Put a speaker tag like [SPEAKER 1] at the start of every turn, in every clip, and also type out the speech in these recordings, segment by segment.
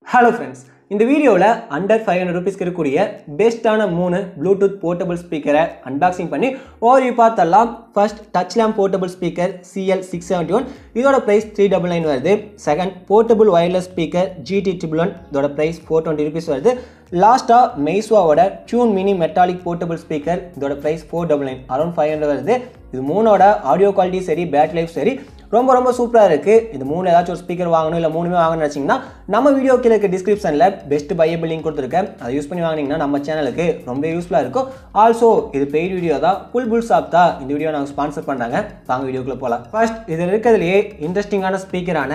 [SPEAKER 1] Hello friends, இந்த வீடியோல under 500 ரூபீஸ்க்கு இருக்கக்கூடிய பெஸ்டான 3 ப்ளூடூத் போர்ட்டபிள் ஸ்பீக்கரை அன்பாக்சிங் பண்ணி ஓவர்வியூ பார்த்தலாம். First touch lamp portable speaker CL671 இதோட பிரைஸ் 399 வருது. Second portable wireless speaker GT111 இதோட பிரைஸ் 420 ரூபீஸ் வருது. லாஸ்டா மெய்ஸ்வாவோட tune mini metallic portable speaker இதோட பிரைஸ் 499 அரௌண்ட் 500 வருது. இது மூணோட ஆடியோ குவாலிட்டி சரி பேட்டரி லைஃப் சரி ரொம்ப சூப்பராக இருக்குது. இது மூணு ஏதாச்சும் ஒரு ஸ்பீக்கர் வாங்கணும் இல்லை மூணுமே வாங்கணும்னு நினச்சிங்கன்னா நம்ம வீடியோ கீழே இருக்க டிஸ்கிரிப்ஷனில் பெஸ்ட் பையபிள் லிங்க் கொடுத்துருக்கேன். அதை யூஸ் பண்ணி வாங்கினீங்கன்னா நம்ம சேனலுக்கு ரொம்ப யூஸ்ஃபுல்லாக இருக்கும். ஆல்சோ இது பெய்ட் வீடியோ தான், புல் ஷாப் தான் இந்த வீடியோ நாங்கள் ஸ்பான்சர் பண்ணுறாங்க. வாங்க வீடியோக்குள்ளே போகலாம். ஃபர்ஸ்ட் இதில் இருக்கிறதுலையே இன்ட்ரெஸ்டிங்கான ஸ்பீக்கரான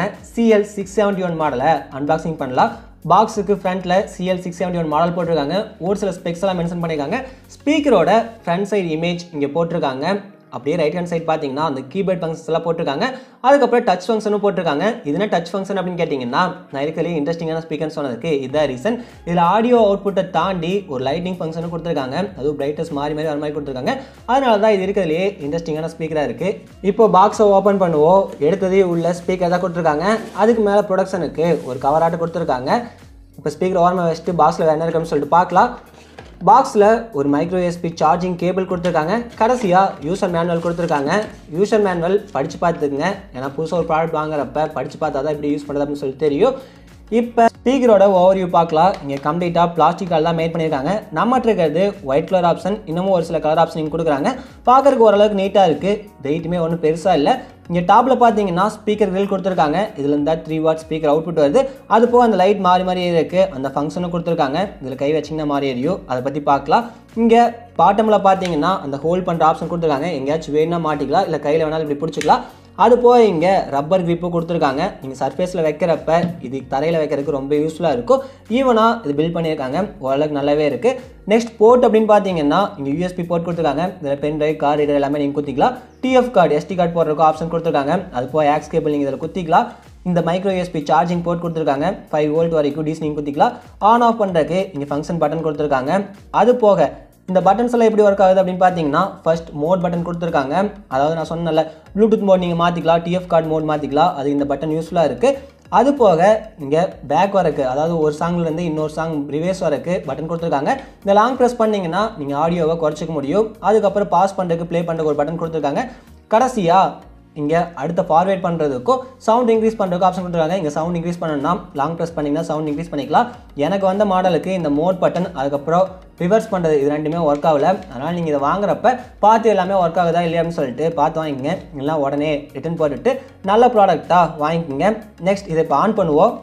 [SPEAKER 1] CL671 மாடலை அன்பாக்சிங் பண்ணலாம். பாக்ஸுக்கு ஃப்ரண்ட்டில் CL671 மாடல் போட்டிருக்காங்க. ஒரு சில ஸ்பெக்ஸ் எல்லாம் மென்ஷன் பண்ணியிருக்காங்க. ஸ்பீக்கரோட ஃப்ரண்ட் சைடு இமேஜ் இங்கே போட்டிருக்காங்க. அப்படியே ரைட் ஹேண்ட் சைட் பார்த்தீங்கன்னா அந்த கீபோர்ட் ஃபங்க்ஷன்ஸ் எல்லாம் போட்டிருக்காங்க. அதுக்கப்புறம் டச் ஃபங்க்ஷனும் போட்டிருக்காங்க. இதுனா டச் ஃபங்க்ஷன் அப்படின்னு கேட்டிங்கன்னா நான் இருக்கிறதுலே இன்ட்ரெஸ்டிங்கான ஸ்பீக்கர்னு சொன்னதுக்கு இதுதான் ரீசன். இதில் ஆடியோ அவுட்புட்டை தாண்டி ஒரு லைட்டிங் ஃபங்க்ஷனும் கொடுத்துருக்காங்க. அதுவும் பிரைட்னஸ் மாறி வர மாதிரி கொடுத்துருக்காங்க. அதனால தான் இது இருக்கிறதுலே இன்ட்ரெஸ்டிங்கான ஸ்பீக்கராக இருக்குது. இப்போ பாக்ஸை ஓப்பன் பண்ணுவோம். எடுத்ததே உள்ள ஸ்பீக்கர் தான் கொடுத்துருக்காங்க. அதுக்கு மேலே ப்ரொடக்ஷனுக்கு ஒரு கவராட்டு கொடுத்துருக்காங்க. இப்போ ஸ்பீக்கர் ஓரமாக வச்சுட்டு பாக்ஸில் என்ன இருக்குன்னு சொல்லிட்டு பார்க்கலாம். பாக்ஸில் ஒரு மைக்ரோ USB சார்ஜிங் கேபிள் கொடுத்துருக்காங்க. கடைசியாக யூசர் மேனுவல் கொடுத்துருக்காங்க. யூசர் மேனுவல் படித்து பார்த்துக்குங்க. ஏன்னா புதுசாக ஒரு ப்ராடக்ட் வாங்குறப்ப படித்து பார்த்தா தான் இப்படி யூஸ் பண்ணுறது அப்படின்னு சொல்லிட்டு தெரியும். இப்போ ஸ்பீக்கரோட ஓவர்வியூ பார்க்கலாம். இங்கே கம்ப்ளீட்டாக பிளாஸ்டிக்கால் தான் மேட் பண்ணியிருக்காங்க. நம்மகிட்ட இருக்கிறது ஒயிட் கலர் ஆப்ஷன், இன்னமும் ஒரு சில கலர் ஆப்ஷன் இங்கே கொடுக்குறாங்க. பார்க்குறதுக்கு ஓரளவுக்கு நீட்டாக இருக்குது. வெயிட்டுமே ஒன்றும் பெருசாக இல்லை. இங்கே டாப்பில் பார்த்தீங்கன்னா ஸ்பீக்கர் கிரில் கொடுத்துருக்காங்க. இதில் இருந்தால் 3 வாட் ஸ்பீக்கர் அவுட்புட் வருது. அது போக அந்த லைட் மாறி இருக்குது. அந்த ஃபங்க்ஷனும் கொடுத்துருக்காங்க. இதில் கை வச்சிங்கன்னா மாறி எரியும். அதை பற்றி பார்க்கலாம். இங்கே பாட்டமில் பார்த்தீங்கன்னா அந்த ஹோல்ட் பண்ணுற ஆப்ஷன் கொடுத்துருக்காங்க. எங்கேயாச்சும் வேணும்னா மாட்டிக்கலாம், இல்லை கையில் வேணாலும் இப்படி பிடிச்சிக்கலாம். அது போக இங்கே ரப்பர் கிரிப்பும் கொடுத்துருக்காங்க. நீங்கள் சர்ஃபேஸில் வைக்கிறப்ப இது தரையில் வைக்கிறதுக்கு ரொம்ப யூஸ்ஃபுல்லாக இருக்கும். ஈவனாக இது பில்ட் பண்ணியிருக்காங்க. ஓரளவுக்கு நல்லாவே இருக்குது. நெக்ஸ்ட் போர்ட் அப்படின்னு பார்த்தீங்கன்னா இங்கே USB போர்ட் கொடுத்துருக்காங்க. இதில் பென் ட்ரைவ் கார்டு ரீடர் எல்லாமே நீங்கள் குத்திக்கலாம். TF கார்டு SD கார்டு போடுறதுக்கு ஆப்ஷன் கொடுத்துருக்காங்க. அது போக ஆக்ஸ் கேபிள் நீங்கள் இதில் குத்திக்கலாம். இந்த மைக்ரோ USB சார்ஜிங் போர்ட் கொடுத்துருக்காங்க. 5 வோல்ட் வரைக்கும் DC நீங்கள் குத்திக்கலாம். ஆன் ஆஃப் பண்ணுறதுக்கு இங்கே ஃபங்க்ஷன் பட்டன் கொடுத்துருக்காங்க. அது போக இந்த பட்டன்ஸ் எல்லாம் எப்படி ஒர்க் ஆகுது அப்படின்னு பார்த்தீங்கன்னா ஃபர்ஸ்ட் மோட் பட்டன் கொடுத்துருக்காங்க. அதாவது நான் சொன்னல ப்ளூடூத் மோட் நீங்கள் மாற்றிக்கலாம், TF கார்டு மோட் மாற்றிக்கலாம். அது இந்த பட்டன் யூஸ்ஃபுல்லாக இருக்குது. அது போக இங்கே பேக் வரக்கு, அதாவது ஒரு சாங்லேருந்து இன்னொரு சாங் ரிவேர்ஸ் வரக்கு பட்டன் கொடுத்துருக்காங்க. இந்த லாங் ப்ரெஸ் பண்ணிங்கன்னா நீங்கள் ஆடியோவை குறைச்சிக்க முடியும். அதுக்கப்புறம் பாஸ் பண்ணுறதுக்கு ப்ளே பண்ணுறதுக்கு ஒரு பட்டன் கொடுத்துருக்காங்க. கடைசியாக இங்கே அடுத்த ஃபார்வேர்ட் பண்ணுறதுக்கும் சவுண்ட் இன்க்ரீஸ் பண்ணுறதுக்கும் ஆப்ஷன் கொடுத்துருக்காங்க. இங்கே சவுண்ட் இன்க்ரீஸ் பண்ணணும்னா லாங் ப்ரெஸ் பண்ணிங்கன்னா சவுண்ட் இன்க்ரீஸ் பண்ணிக்கலாம். எனக்கு வந்த மாடலுக்கு இந்த மோட் பட்டன் அதுக்கப்புறம் ரிவர்ஸ் பண்ணுறது இது ரெண்டுமே ஒர்க் ஆகலை. அதனால் நீங்கள் இதை வாங்குறப்ப பார்த்து எல்லாமே ஒர்க் ஆகுதா இல்லையா அப்படின்னு சொல்லிட்டு பார்த்து வாங்கிக்கங்க. இல்லை உடனே ரிட்டர்ன் போட்டுட்டு நல்ல ப்ராடக்டாக வாங்கிக்கோங்க. நெக்ஸ்ட் இதை இப்போ ஆன் பண்ணுவோம்.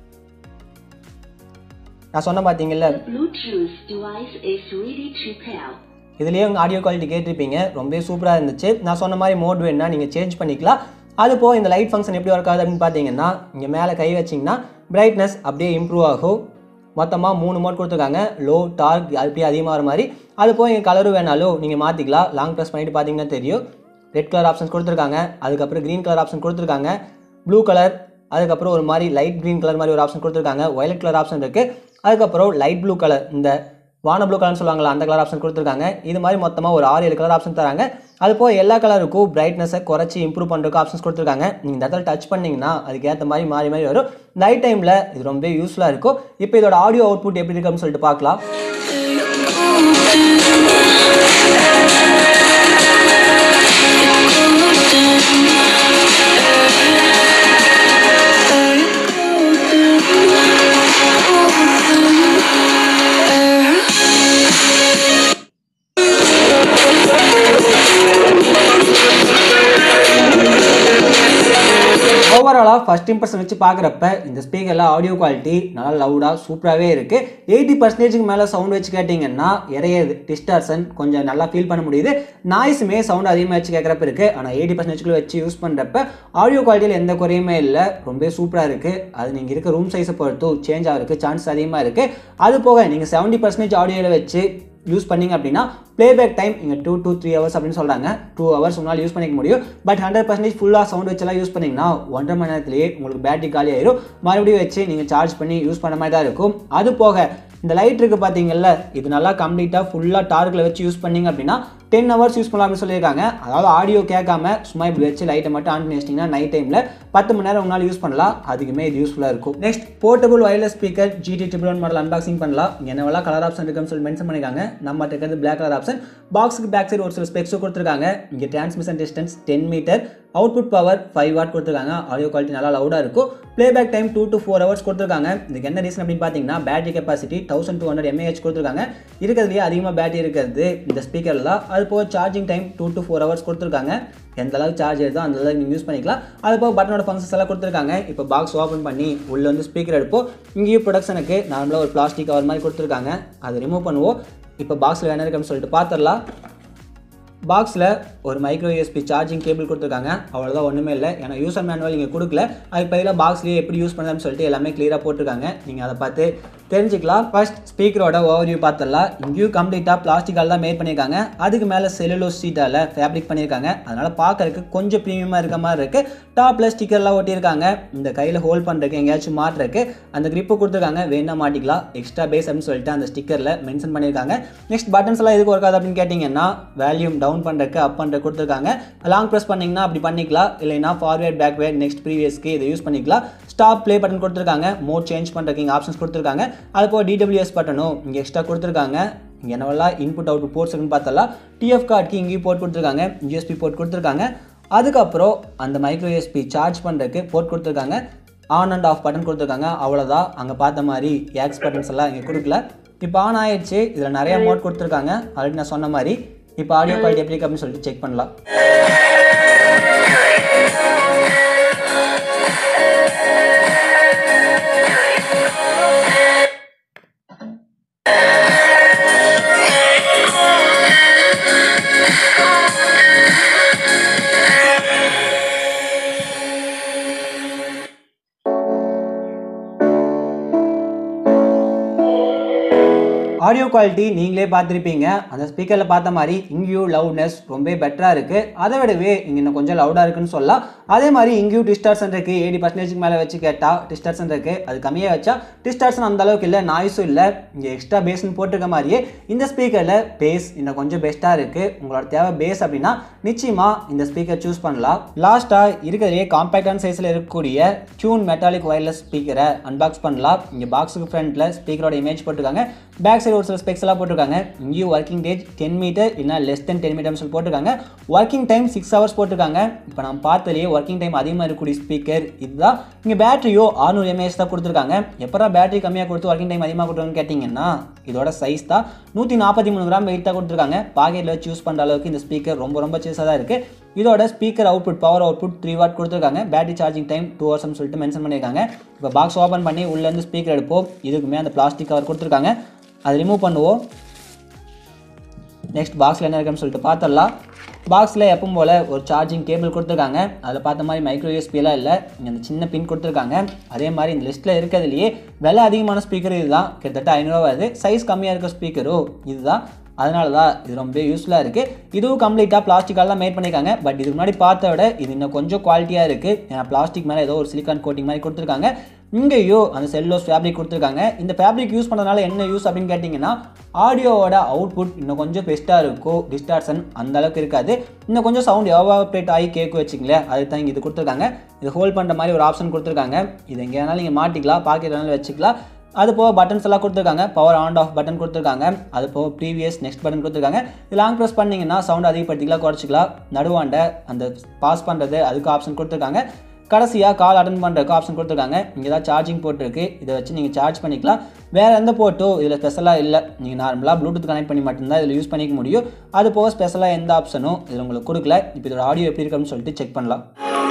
[SPEAKER 1] நான் சொன்ன பார்த்தீங்கல்ல இதுலேயே உங்கள் ஆடியோ குவாலிட்டி கேட்டிருப்பீங்க. ரொம்ப சூப்பராக இருந்துச்சு. நான் சொன்ன மாதிரி மோட் வேணுன்னா நீங்கள் சேஞ்ச் பண்ணிக்கலாம். அது போக இந்த லைட் ஃபங்க்ஷன் எப்படி ஒர்க் ஆகுது அப்படின்னு பார்த்தீங்கன்னா இங்கே மேலே கை வச்சிங்கன்னா பிரைட்னஸ் அப்படியே இம்ப்ரூவ் ஆகும். மொத்தமாக 3 மோட் கொடுத்துருக்காங்க. லோ டார்க் அப்படியே அதிகமாக மாதிரி. அது போக இங்கே கலரு வேணாலும் நீங்கள் மாற்றிக்கலாம். லாங் ப்ரெஸ் பண்ணிட்டு பார்த்தீங்கன்னா தெரியும். ரெட் கலர் ஆப்ஷன்ஸ் கொடுத்துருக்காங்க. அதுக்கப்புறம் க்ரீன் கலர் ஆப்ஷன் கொடுத்துருக்காங்க. ப்ளூ கலர், அதுக்கப்புறம் ஒரு மாதிரி லைட் க்ரீன் கலர் மாதிரி ஒரு ஆப்ஷன் கொடுத்துருக்காங்க. வயலட் கலர் ஆப்ஷன் இருக்குது. அதுக்கப்புறம் லைட் ப்ளூ கலர், இந்த வான ப்ளூ கலர்னு சொல்லுவாங்களா அந்த கலர் ஆப்ஷன் கொடுத்துருக்காங்க. இது மாதிரி மொத்தமாக ஒரு 6-7 கலர் ஆப்ஷன் தராங்க. அது போக எல்லா கலருக்கும் பிரைட்னஸை குறைச்சி இம்ப்ரூவ் பண்ணுறதுக்கு ஆப்ஷன்ஸ் கொடுத்துருக்காங்க. நீங்கள் இந்த இடத்துல டச் பண்ணிங்கன்னா அதுக்கேற்ற மாதிரி மாறி வரும். நைட் டைமில் இது ரொம்ப யூஸ்ஃபுல்லாக இருக்கும். இப்போ இதோட ஆடியோ அவுட்புட் எப்படி இருக்குன்னு சொல்லிட்டு பார்க்கலாம். ஓவராலாக ஃபர்ஸ்ட் இம்ப்ரெஷன் வச்சு பார்க்குறப்ப இந்த ஸ்பீக்கரில் ஆடியோ குவாலிட்டி நல்லா லவுடாக சூப்பராகவே இருக்குது. 80% மேலே சவுண்ட் வச்சு கேட்டிங்கன்னா இறையாது டிஸ்டார்ஷன் கொஞ்சம் நல்லா ஃபீல் பண்ண முடியுது. நாய்ஸுமே சவுண்ட் அதிகமாக வச்சு கேட்குறப்ப இருக்குது. ஆனால் 80% வச்சு யூஸ் பண்ணுறப்ப ஆடியோ குவாலிட்டியில் எந்த குறையுமே இல்லை. ரொம்ப சூப்பராக இருக்குது. அது நீங்கள் இருக்க ரூம் சைஸை பொறுத்தும் சேஞ்ச் ஆகிறதுக்கு சான்ஸ் அதிகமாக இருக்குது. அது போக நீங்கள் 70% ஆடியோவில் வச்சு யூஸ் பண்ணிங்க அப்படின்னா ப்ளேபேக் டைம் இங்கே 2 to 3 hours அப்படின்னு சொல்கிறாங்க. 2 hours உங்களால் யூஸ் பண்ணிக்க முடியும். பட் 100% ஃபுல்லாக சவுண்ட் வச்செல்லாம் யூஸ் பண்ணிங்கன்னா 1.5 மணி நேரத்துலேயே உங்களுக்கு பேட்டரி காலி ஆயிரும். மறுபடியும் வச்சு நீங்கள் சார்ஜ் பண்ணி யூஸ் பண்ண மாதிரி தான் இருக்கும். அது போக இந்த லைட் இருக்குது பார்த்தீங்கல்ல, இது நல்லா கம்ப்ளீட்டாக ஃபுல்லாக டார்க்கில் வச்சு யூஸ் பண்ணிங்க அப்படின்னா 10 hours யூஸ் பண்ணலாம் அப்படின்னு சொல்லியிருக்காங்க. அதாவது ஆடியோ கேட்காம சும்மா இப்படி வச்சு லைட்டை மட்டும் ஆன் பண்ணி வச்சிட்டிங்கன்னா நைட் டைமில் 10 மணி நேரம் உங்களால் யூஸ் பண்ணலாம். அதுக்குமே இது யூஸ்ஃபுல்லாக இருக்கும். Next portable wireless speaker GT111 model unboxing பண்ணலாம். என்னவெல்லாம் கலர் ஆப்ஷன் இருக்குன்னு சொல்லி மென்ஷன் பண்ணியிருக்காங்க. நம்ம இருக்கிறது பிளாக் கலர் ஆப்ஷன். பாக்ஸுக்கு பேக் சைடு ஒரு சில ஸ்பெக்ஸும் கொடுத்துருக்காங்க. இங்கே transmission distance 10 metre, output power 5 watt கொடுத்துருக்காங்க. ஆடியோ குவாலிட்டி நல்லா லவுடாக இருக்கும். பிளேபேக் டைம் 2 to 4 hours கொடுத்துருக்காங்க. இதுக்கு என்ன ரீசன் அப்படின்னு பார்த்தீங்கன்னா பேட்டரி கெப்பாசிட்டி 1200 mAh கொடுத்துருக்காங்க. இருக்கிறதுலேயே அதிகமாக பேட்டரி இருக்கிறது இந்த ஸ்பீக்கரில் தான். அது போக சார்ஜிங் டைம் 2 to 4 hours கொடுத்துருக்காங்க. எந்த அளவுக்கு சார்ஜ் ஏறுதோ அந்த அளவுக்கு நீங்கள் யூஸ் பண்ணிக்கலாம். அது போக பட்டனோட ஃபங்க்ஷன்ஸ் எல்லாம் கொடுத்துருக்காங்க. இப்போ பாக்ஸ் ஓப்பன் பண்ணி உள்ளே வந்து ஸ்பீக்கர் எடுப்போம். இங்கேயும் ப்ரொடக்ஷனுக்கு நார்மலாக ஒரு பிளாஸ்டிக் கவர் மாதிரி கொடுத்துருக்காங்க. அதை ரிமூவ் பண்ணுவோம். இப்போ பாக்ஸில் என்ன இருக்குன்னு சொல்லிட்டு பார்த்துடலாம். பாக்ஸில் ஒரு மைக்ரோ USB சார்ஜிங் கேபிள் கொடுத்துருக்காங்க. அவ்வளோதான், ஒன்றுமே இல்லை. ஏன்னா யூசர் மேனுவல் இங்கே கொடுக்கல. அதுக்கு பதிலாக பாக்ஸ்லேயே எப்படி யூஸ் பண்ணலாம்னு சொல்லிட்டு எல்லாமே கிளியராக போட்டிருக்காங்க. நீங்கள் அதை பார்த்து தெரிஞ்சுக்கலாம். ஃபர்ஸ்ட் ஸ்பீக்கரோட ஓவர்வியூ பார்த்துடலாம். இங்கேயும் கம்ப்ளீட்டாக பிளாஸ்டிக்கால் தான் மேட் பண்ணியிருக்காங்க. அதுக்கு மேலே செல்லுலோஸ் ஷீட்டால் ஃபேப்ரிக் பண்ணியிருக்காங்க. அதனால் பார்க்கறதுக்கு கொஞ்சம் ப்ரீமியமாக இருக்க மாதிரி இருக்குது. டாப்பில் ஸ்டிக்கர்லாம் ஒட்டியிருக்காங்க. இந்த கையில் ஹோல்ட் பண்ணுறதுக்கு எங்கேயாச்சும் மாட்டுறதுக்கு அந்த கிரிப்பு கொடுத்துருக்காங்க. வேணா மாட்டிக்கலாம். எக்ஸ்ட்ரா பேஸ் அப்படின்னு சொல்லிட்டு அந்த ஸ்டிக்கரில் மென்ஷன் பண்ணியிருக்காங்க. நெக்ஸ்ட் பட்டன்ஸ் எல்லாம் எதுக்கு ஒர்க் ஆகுது அப்படின்னு கேட்டிங்கன்னா வால்யூம் டவுன் பண்ணுறதுக்கு அப் பண்ணுறதுக்கு கொடுத்துருக்காங்க. லாங் ப்ரெஸ் பண்ணிங்கன்னா அப்படி பண்ணிக்கலாம். இல்லைன்னா ஃபார்வேர்ட் பேக்வேர்ட் நெக்ஸ்ட் ப்ரீவியஸ்க்கு இதை யூஸ் பண்ணிக்கலாம். ஸ்டாப் ப்ளே பட்டன் கொடுத்துருக்காங்க. மோட் சேஞ்ச் பண்ணுறதுக்கு இங்கே ஆப்ஷன்ஸ் கொடுத்துருக்காங்க. அது போக DWS பட்டனும் இங்கே எக்ஸ்ட்ரா கொடுத்துருக்காங்க. இங்கே என்னவெல்லாம் இன்புட் அவுட்புட் போர்ட்ஸ் இருக்குன்னு பார்த்தலாம். TF கார்டுக்கு இங்கேயும் போர்ட் கொடுத்துருக்காங்க. USB போர்ட் கொடுத்துருக்காங்க. அதுக்கப்புறம் அந்த மைக்ரோ USB சார்ஜ் பண்ணுறதுக்கு போர்ட் கொடுத்துருக்காங்க. ஆன் அண்ட் ஆஃப் பட்டன் கொடுத்துருக்காங்க. அவ்வளோதான். அங்கே பார்த்த மாதிரி எக்ஸ் பட்டன்ஸ் எல்லாம் இங்கே கொடுக்கல. இப்போ ஆன் ஆயிடுச்சு. இதில் நிறைய மோட் கொடுத்துருக்காங்க. ஆல்ரெடி நான் சொன்ன மாதிரி. இப்போ ஆடியோ குவாலிட்டி எப்படி இருக்கு அப்படின்னு சொல்லிட்டு செக் பண்ணலாம். ஆடியோ குவாலிட்டி நீங்களே பார்த்துருப்பீங்க. அந்த ஸ்பீக்கரில் பார்த்த மாதிரி இங்கேயும் லவுட்னஸ் ரொம்ப பெட்டராக இருக்குது. அதை விடவே இங்கே இன்னும் கொஞ்சம் லவுடாக இருக்குன்னு சொல்லலாம். அதே மாதிரி இங்கேயும் டிஸ்டார்ஷன் இருக்குது. 80% மேலே வச்சு கேட்டால் டிஸ்டார்ஷன் இருக்குது. அது கம்மியாக வச்சா டிஸ்டார்ஷன் அந்த அளவுக்கு இல்லை, நாய்ஸும் இல்லை. இங்கே எக்ஸ்ட்ரா பேஸ்ன்னு போட்டிருக்க மாதிரியே இந்த ஸ்பீக்கரில் பேஸ் இன்னும் கொஞ்சம் பெஸ்ட்டாக இருக்குது. உங்களோட தேவை பேஸ் அப்படின்னா நிச்சயமாக இந்த ஸ்பீக்கர் சூஸ் பண்ணலாம். லாஸ்ட்டாக இருக்கிறதே காம்பேக்டான சைஸில் இருக்கக்கூடிய டியூன் மெட்டாலிக் வயர்லெஸ் ஸ்பீக்கரை அன்பாக்ஸ் பண்ணலாம். இங்கே பாக்ஸுக்கு ஃப்ரண்ட்டில் ஸ்பீக்கரோட இமேஜ் போட்டிருக்காங்க. பேக் சைடு ஒரு சில ஸ்பெக்ஸ் எல்லாம் போட்டிருக்காங்க. இங்கேயும் ஒர்க்கிங் டேஜ் 10 மீட்டர் இல்லைனா லெஸ் தென் 10 மீட்டர்ஸ் போட்டிருக்காங்க. ஒர்க்கிங் டைம் 6 hours போட்டிருக்காங்க. இப்போ நம்ம பார்த்ததுலேயே ஒர்க்கிங் டைம் அதிகமாக இருக்கக்கூடிய ஸ்பீக்கர் இதுதான். இங்கே பேட்டரியோ 600 mAh தான் கொடுத்துருக்காங்க. எப்போ பேட்டரி கம்மியாக கொடுத்து ஒர்க்கிங் டைம் அதிகமாக கொடுத்துருக்காங்கன்னு கேட்டிங்கன்னா இதோட சைஸ் தான் 143 கிராம் வெயிட் தான் கொடுத்துருக்காங்க. பாக்கெட்டில் வச்சு யூஸ் பண்ணுற அளவுக்கு இந்த ஸ்பீக்கர் ரொம்ப சின்னதாக தான் இருக்குது. இதோட speaker output power output 3 watt கொடுத்துருக்காங்க. பேட்டரி சார்ஜிங் டைம் 2 hours சொல்லிட்டு மென்ஷன் பண்ணியிருக்காங்க. இப்போ பாக்ஸ் ஓப்பன் பண்ணி உள்ளேருந்து ஸ்பீக்கர் எடுப்போம். இதுக்குமே அந்த பிளாஸ்டிக் கவர் கொடுத்துருக்காங்க. அதை ரிமூவ் பண்ணுவோம். நெக்ஸ்ட் பாக்ஸில் என்ன இருக்குன்னு சொல்லிட்டு பார்த்துடலாம். பாக்ஸில் எப்பவும் போல் ஒரு சார்ஜிங் கேபிள் கொடுத்துருக்காங்க. அதில் பார்த்த மாதிரி மைக்ரோ USB எல்லாம் இல்லை. இங்கே அந்த சின்ன பின் கொடுத்துருக்காங்க. அதே மாதிரி இந்த லிஸ்ட்டில் இருக்கிறதுலையே விலை அதிகமான ஸ்பீக்கர் இதுதான். கிட்டத்தட்ட 500 வருது. சைஸ் கம்மியாக இருக்க ஸ்பீக்கரும் இதுதான். அதனால தான் இது ரொம்ப யூஸ்ஃபுல்லாக இருக்குது. இதுவும் கம்ப்ளீட்டாக பிளாஸ்டிக்கால் தான் மேட் பண்ணியிருக்காங்க. பட் இதுக்கு முன்னாடி பார்த்த விட இது இன்னும் கொஞ்சம் குவாலிட்டியாக இருக்குது. ஏன்னா பிளாஸ்டிக் மேலே ஏதோ ஒரு சிலிக்கான் கோட்டிங் மாதிரி கொடுத்துருக்காங்க. இங்கேயும் அந்த செல்லோஸ் ஃபேப்ரிக் கொடுத்துருக்காங்க. இந்த ஃபேப்ரிக் யூஸ் பண்ணுறதுனால என்ன யூஸ் அப்படின்னு கேட்டிங்கன்னா ஆடியோவோட அவுட்புட் இன்னும் கொஞ்சம் பெஸ்ட்டாக இருக்கும். டிஸ்டார்ஷன் அந்த அளவுக்கு இருக்காது. இன்னும் கொஞ்சம் சவுண்ட் எவாபரேட் ஆகி கேட்க வச்சிங்களேன். அதுக்கு தான் இது கொடுத்துருக்காங்க. இது ஹோல்ட் பண்ணுற மாதிரி ஒரு ஆப்ஷன் கொடுத்துருக்காங்க. இது எங்கேனாலும் நீங்கள் மாட்டிக்கலாம், பாக்கெட் வேணாலும் வச்சுக்கலாம். அது போக பட்டன்ஸ் எல்லாம் கொடுத்துருக்காங்க. பவர் ஆன் ஆஃப் பட்டன் கொடுத்துருக்காங்க. அது போக ப்ரீவியஸ் நெக்ஸ்ட் பட்டன் கொடுத்துருக்காங்க. இது லாங் ப்ரெஸ் பண்ணிங்கன்னா சவுண்ட் அதிகப்படுத்திக்கலாம், குறைச்சிக்கலாம். நடுவாண்ட அந்த பாஸ் பண்ணுறது அதுக்கு ஆப்ஷன் கொடுத்துருக்காங்க. கடைசியாக கால் அட்டன் பண்ணுறதுக்கு ஆப்ஷன் கொடுத்துருக்காங்க. இங்கே தான் சார்ஜிங் போர்ட் இருக்குது. இதை வச்சு நீங்கள் சார்ஜ் பண்ணிக்கலாம். வேறு எந்த போர்ட்டும் இதில் ஸ்பெஷலாக இல்லை. நீங்கள் நார்மலாக ப்ளூடூத் கனெக்ட் பண்ணி மட்டும்தான் இதில் யூஸ் பண்ணிக்க முடியும். அது போக ஸ்பெஷலாக எந்த ஆப்ஷனும் இதில் உங்களுக்கு கொடுக்கல. இப்போ இதோட ஆடியோ எப்படி இருக்குன்னு சொல்லிட்டு செக் பண்ணலாம்.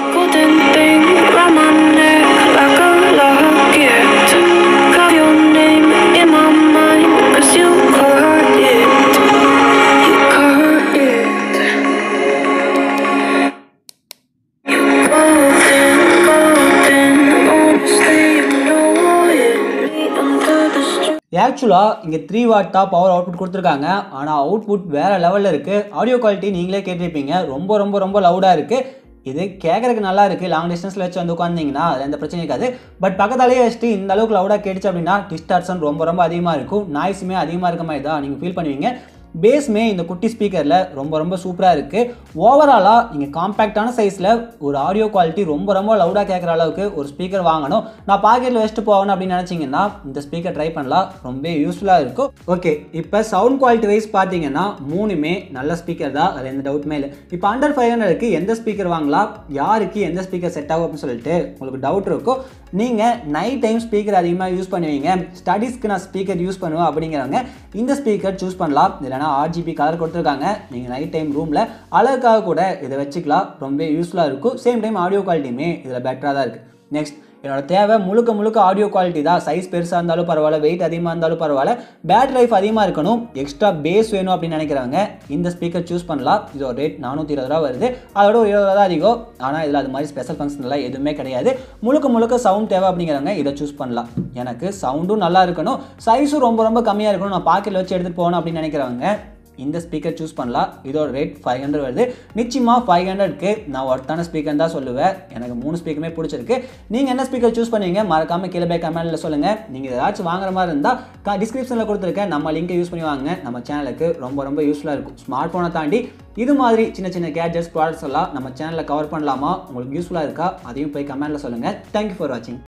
[SPEAKER 1] ஆக்சுவலாக இங்கே 3 வாட் தான் பவர் அவுட்புட் கொடுத்துருக்காங்க. ஆனால் அவுட்புட் வேறு லெவலில் இருக்குது. ஆடியோ குவாலிட்டி நீங்களே கேட்டிருப்பீங்க. ரொம்ப லவுடாக இருக்குது. இது கேட்கறதுக்கு நல்லா இருக்குது, லாங் டிஸ்டன்ஸில் வச்சு வந்து உட்காந்திங்கன்னா அதில் எந்த பிரச்சனையும் இருக்காது. பட் பக்கத்தாலேயே வச்சுட்டு இந்த அளவுக்கு லவுடாக கேட்டுச்சு அப்படின்னா டிஸ்டார்ஷன் ரொம்ப ரொம்ப அதிகமாக இருக்கும், நாய்ஸுமே அதிகமாக இருக்க மாதிரி தான் நீங்கள் ஃபீல் பண்ணுவீங்க. பேஸுமே இந்த குட்டி ஸ்பீக்கரில் ரொம்ப ரொம்ப சூப்பராக இருக்குது. ஓவராலாக நீங்கள் காம்பேக்டான சைஸில் ஒரு ஆடியோ குவாலிட்டி ரொம்ப ரொம்ப லவுடாக கேட்குற அளவுக்கு ஒரு ஸ்பீக்கர் வாங்கணும், நான் பாக்கெட்டில் வச்சுட்டு போகணும் அப்படின்னு நினச்சிங்கன்னா இந்த ஸ்பீக்கர் ட்ரை பண்ணலாம், ரொம்ப யூஸ்ஃபுல்லாக இருக்கும். ஓகே, இப்போ சவுண்ட் குவாலிட்டி வைஸ் பார்த்தீங்கன்னா மூணுமே நல்ல ஸ்பீக்கர் தான், அது எந்த டவுட்டுமே இல்லை. இப்போ அண்டர் 500க்கு எந்த ஸ்பீக்கர் வாங்கலாம், யாருக்கு எந்த ஸ்பீக்கர் செட் ஆகும் அப்படின்னு சொல்லிட்டு உங்களுக்கு டவுட் இருக்கும். நீங்கள் நைட் டைம் ஸ்பீக்கர் அதிகமாக யூஸ் பண்ணுவீங்க, ஸ்டடீஸ்க்கு நான் ஸ்பீக்கர் யூஸ் பண்ணுவேன் அப்படிங்கிறவங்க இந்த ஸ்பீக்கர் சூஸ் பண்ணலாம். இல்லைனா RGB கலர் கொடுத்துருக்காங்க, நீங்கள் நைட் டைம் ரூமில் அழகாக கூட இதை வச்சுக்கலாம், ரொம்ப யூஸ்ஃபுல்லாக இருக்கும். சேம் டைம் ஆடியோ குவாலிட்டியுமே இதில் பெட்டராக தான் இருக்குது. நெக்ஸ்ட், என்னோட தேவை முழுக்க ஆடியோ குவாலிட்டி தான். சைஸ் பெருசாக இருந்தாலும் பரவாயில்ல, வெயிட் அதிகமாக இருந்தாலும் பரவாயில்ல, பேட்டரி லைஃப் அதிகமாக இருக்கணும், எக்ஸ்ட்ரா பேஸ் வேணும் அப்படின்னு நினைக்கிறவங்க இந்த ஸ்பீக்கர் சூஸ் பண்ணலாம். இதோட ரேட் 420 ரூபா வருது, அதோட ஒரு 20 ரூபா அதிகம். ஆனால் இதில் அது மாதிரி ஸ்பெஷல் ஃபங்க்ஷன்லாம் எதுவுமே கிடையாது. முழுக்க சவுண்ட் தேவை அப்படிங்கிறவங்க இதை சூஸ் பண்ணலாம். எனக்கு சவுண்டும் நல்லா இருக்கணும், சைஸும் ரொம்ப ரொம்ப கம்மியாக இருக்கணும், நான் பாக்கெட்டில் வச்சு எடுத்துகிட்டு போகணும் அப்படின்னு நினைக்கிறவங்க இந்த ஸ்பீக்கர் சூஸ் பண்ணலாம். இதோட ரேட் 500 வருது. நிச்சயமாக 500க்கு நான் ஒர்த்தான ஸ்பீக்கர் தான் சொல்லுவேன். எனக்கு 3 ஸ்பீக்கருமே பிடிச்சிருக்கு. நீங்கள் என்ன ஸ்பீக்கர் சூஸ் பண்ணுவீங்க மறக்காமல் கீழே போய் கமெண்ட்டில் சொல்லுங்கள். நீங்கள் ஏதாச்சும் வாங்குற மாதிரி இருந்தால் டிஸ்கிரிப்ஷனில் கொடுத்துருக்கேன், நம்ம லிங்கை யூஸ் பண்ணி வாங்க, நம்ம சேனலுக்கு ரொம்ப யூஸ்ஃபுல்லாக இருக்கும். ஸ்மார்ட் ஃபோனை தாண்டி இது மாதிரி சின்ன கேட்ஜெட்ஸ் ப்ராடக்ட்ஸ் எல்லாம் நம்ம சேனலில் கவர் பண்ணலாமா, உங்களுக்கு யூஸ்ஃபுல்லாக இருக்கா, அதையும் போய் கமெண்ட்டில் சொல்லுங்கள். தேங்க்யூ ஃபார் வாட்சிங்.